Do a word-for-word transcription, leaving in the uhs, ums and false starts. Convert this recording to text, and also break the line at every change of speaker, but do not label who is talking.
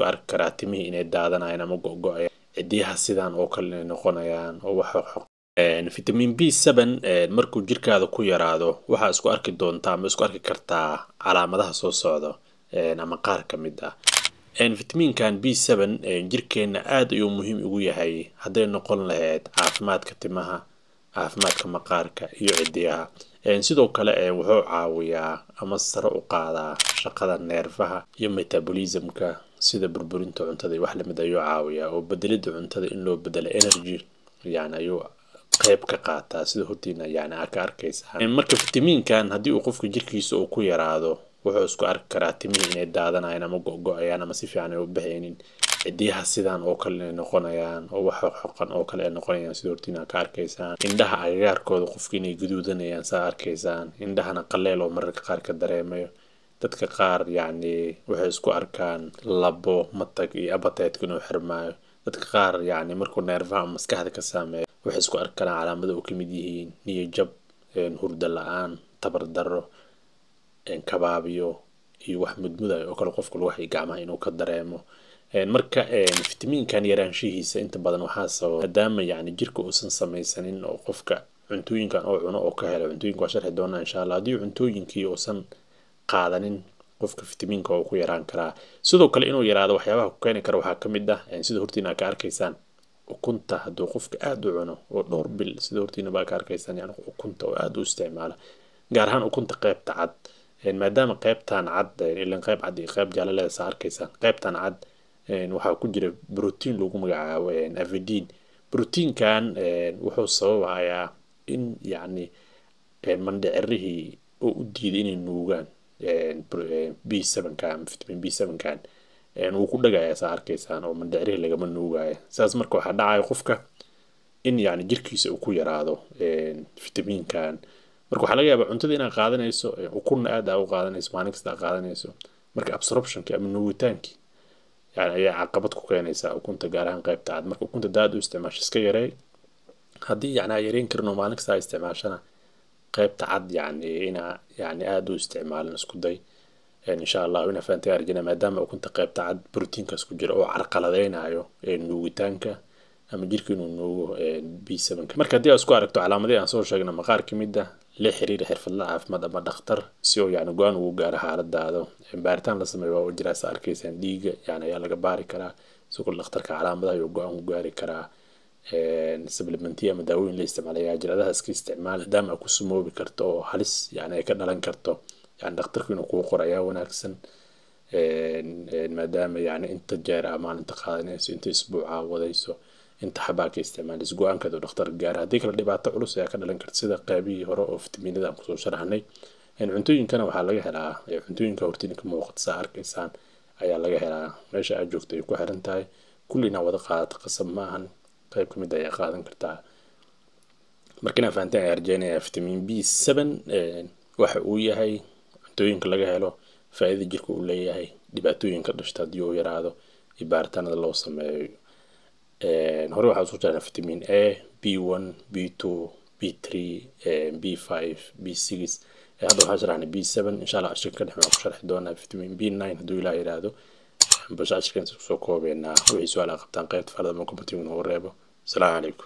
isku arki karaa timihii inay daadanayaan ama go'go'ayaan cidiyaha sidaan oo kale inay noqonayaan oo wax xoq vitamin B seven markuu jirkaada ku yaraado waxa isku arki doontaa ama isku arki kartaa calaamadaha soo socda ama qaar ka mid ah vitaminkan B seven jirkeena aad ayuu muhiim ugu yahay haday noqon lahayd caafimaadka timaha caafimaadka maqaarka iyo cidiyaha sidoo kale wuxuu caawiyaa ama sare u qaadaa shaqada neerfaha iyo metabolismka sida burburinta cuntada wax la mid ah ayuu caawiyaa oo bedelida cuntada in loo bedelo energy yani ayuu qayb ka qaataa sida hortiina yani ka arkaysa marka vitaminkan hadii uu qofka jirkiisa uu ku yaraado wuxuu isku arki karaa timihii inay daadanayaan ama go'go'ayaan ama si fiican ay u baxaynin cidiyaha sidaan oo kale inay noqonayaan oo wax xoqan oo kale ay noqonayaan sida hortiina ka arkaysaan indhaha agagaarkooda qofka inay guduudanayaan saa arkaysaan indhahana qaleel oo mararka qaar ka dareemayo dadka qaar yani waxay isku arkaan labo matag iyo appetite inuu xirmaayo dadka qaar yani markuu neerfaha maskaxda ka saameeyo waxay isku arki karaan calaamado oo kamid yihiin niyad jab hurdo la'aan tabar darro kabaabiyo iyo wax mudmuday oo kale qofku waxay gacmaha inuu ka dareemo marka vitaminkan yaraanshihiisa inta badan waxa sabab maadaama yani jirka uusan samaysanin oo qofka cuntooyinkan oo cuno oo ka helo cuntooyinka waa sharxi doonaa insha Allah hadii cuntooyinkii uusan qaadanin qofka vitaminka oo ku yaraan karaa sidoo kale inuu yaraado waxyaabaha ku keeni kara waxa kamid ah sida hortiina ka arkaysaan ukunta haduu qofka aad u cuno oo dhowr bil sida hortiina baa ka arkaysaan yani ukunta oo aad u isticmaala gaar ahaan ukunta qaybta cad maadaama qaybtan cad ilaan qayb cad iyo qayb jaale leh saa arkaysaan qaybtan cad waxa ku jira protein lagu magacaabo avidin proteinkan wuxuu sababayaa in yani mandhicirihii oo u diiday inay nuugaan B seven kan vitamin B seven kan uu ku dhagayaa saa arkaysaan oo mandhicirihii lagama nuugaayo saas marka waxa dhacay qofka in yani jirkiisa uu ku yaraado vitaminkan marka waxa laga yaabaa cuntada inaad qaadanayso ukun aad u qaadanayso maalin kasta qaadanayso marka absorptionka ama nuugitaanki yani ay caqabad ku keenaysaa ukunta gaar ahaan qaybta cad marka ukunta daad u isticmaasho iska yareey hadii yani ay yareen karno maalin kasta isticmaashana qaybta cad yani ina yani aad u isticmaalin isku day insha Allah ina faantay arjina maadaama ukunta qaybta cad proteinkaas ku jira oo carqaladeynayo nuugitaanka ama jirka inuu nuugo B seven marka hadii aad isku aragto calaamadaha aan soo sheegnay maqaar kamid ah la xiriir xirfadla caafimaad ama dhakhtar si oo yani go'aan ugu gaaro xaaladaada baaritaan la sameeyo waa jira sa arkaysaan dhiiga yani ayaa laga baari karaa sidoo dhakhtarka calaamadaha iyo go'aan u gaari karaa supplementiya ama daawooyin la isticmaalayo jiradaha iska isticmaal maadaama ku sumoobi karto oo halis yani ay ka dhalan karto yani dhakhtarku inuu ku qorayaa wanaagsan maadaama yani inta jeer ama inta qaadanayso inta isbuuca wadayso inta xabaaka isticmaal isgo'aankada dhakhtar gaar hadii kala dhibaato culus ayaa ka dhalan karta sida qaybihii hore oo fitamiinada aan ku soo sharaxnay cuntooyinkana waxa laga helaa cuntooyinka hortiina ka muuqata saa arkaysaan ayaa laga helaa meesha aad joogto ay ku xiran tahay kullina wada qaadato qasab maahan qayb kamid ah ay qaadan kartaa markina faantaan arjeenaya vitamin B seven waxa uu yahay cuntooyinka laga helo faa'iido jirka uu leeyahay dhibaatooyinka dhashta hadii uu yaraado ibaartanada loo sameeyo hore waxa soo jeedana vitamin A B one B two B three B five B six hadda waxa sharaxnay B seven insha Allah ashirkan waxaan ku sharxi doonaa vitamin B nine haduu ilaa yiraahdo basha ashirkan soo koobeena wixii su'aal qabtaan qaybta farada ma computing oo reebo. Assalamu alaykum.